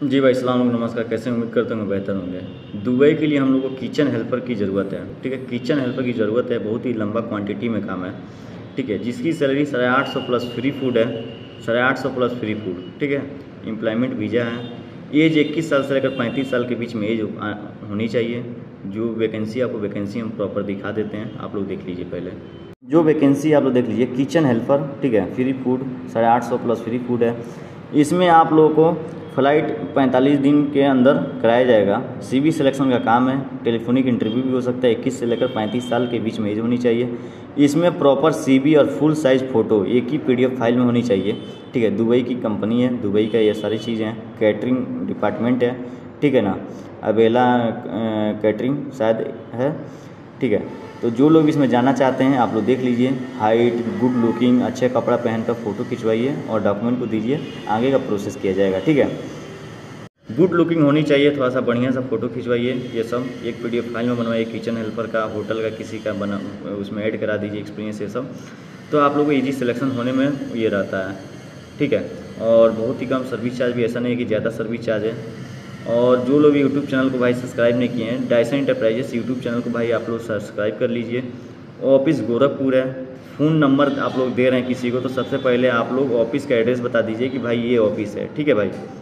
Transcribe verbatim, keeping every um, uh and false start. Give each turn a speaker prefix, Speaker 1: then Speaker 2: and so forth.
Speaker 1: जी भाई सलाम अलैकुम, नमस्कार। कैसे उम्मीद करते होंगे बेहतर होंगे। दुबई के लिए हम लोग को किचन हेल्पर की ज़रूरत है। ठीक है, किचन हेल्पर की ज़रूरत है, बहुत ही लंबा क्वांटिटी में काम है। ठीक है, जिसकी सैलरी साढ़े आठ सौ प्लस फ्री फूड है, साढ़े आठ सौ प्लस फ्री फूड। ठीक है, एम्प्लॉयमेंट वीज़ा है। एज इक्कीस साल से लेकर पैंतीस साल के बीच में एज होनी चाहिए। जो वैकेंसी आपको वैकेंसी हम प्रॉपर दिखा देते हैं, आप लोग देख लीजिए पहले। जो वैकेंसी आप लोग देख लीजिए, किचन हेल्पर। ठीक है, फ्री फूड साढ़े आठ सौ प्लस फ्री फूड है। इसमें आप लोगों को फ़्लाइट पैंतालीस दिन के अंदर कराया जाएगा। सीवी सिलेक्शन का काम है, टेलीफोनिक इंटरव्यू भी हो सकता है। इक्कीस से लेकर पैंतीस साल के बीच में एज होनी चाहिए। इसमें प्रॉपर सीवी और फुल साइज़ फ़ोटो एक ही पीडीएफ फाइल में होनी चाहिए। ठीक है, दुबई की कंपनी है, दुबई का ये सारी चीज़ें हैं। कैटरिंग डिपार्टमेंट है, ठीक है ना, अबेला कैटरिंग शायद है। ठीक है, तो जो लोग इसमें जाना चाहते हैं आप लोग देख लीजिए। हाइट, गुड लुकिंग, अच्छे कपड़ा पहनकर फ़ोटो खिंचवाइए और डॉक्यूमेंट को दीजिए, आगे का प्रोसेस किया जाएगा। ठीक है, गुड लुकिंग होनी चाहिए, थोड़ा सा बढ़िया सा फ़ोटो खिंचवाइए। ये सब एक पीडीएफ फाइल में बनवाइए। किचन हेल्पर का, होटल का, किसी का बना उसमें ऐड करा दीजिए एक्सपीरियंस, ये सब तो आप लोगों को ईजी सिलेक्शन होने में ये रहता है। ठीक है, और बहुत ही कम सर्विस चार्ज भी, ऐसा नहीं है कि ज़्यादा सर्विस चार्ज है। और जो लोग यूट्यूब चैनल को भाई सब्सक्राइब नहीं किए हैं, डायसन इंटरप्राइजेस यूट्यूब चैनल को भाई आप लोग सब्सक्राइब कर लीजिए। ऑफिस गोरखपुर है। फ़ोन नंबर आप लोग दे रहे हैं किसी को, तो सबसे पहले आप लोग ऑफिस का एड्रेस बता दीजिए कि भाई ये ऑफिस है। ठीक है भाई।